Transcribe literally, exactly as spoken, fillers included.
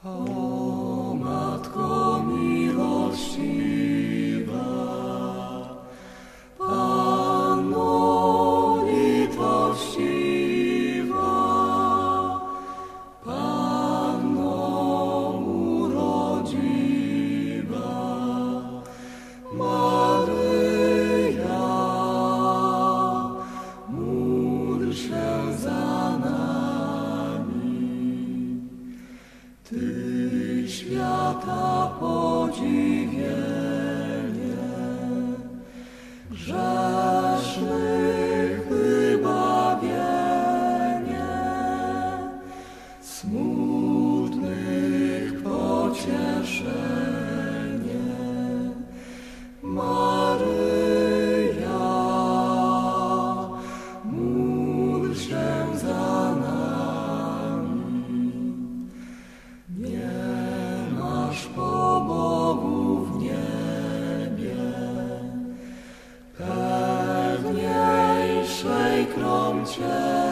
O Matko miłościwa, Panno litościwa, Panno urodziwa, Maryja, módl się za nami. Ty świata podziwienie, grzesznych wybawienie, smutnych pocieszenie. Maryja, módl się za nami. Nie masz po Bogu w niebie pewniejszej krom Ciebie.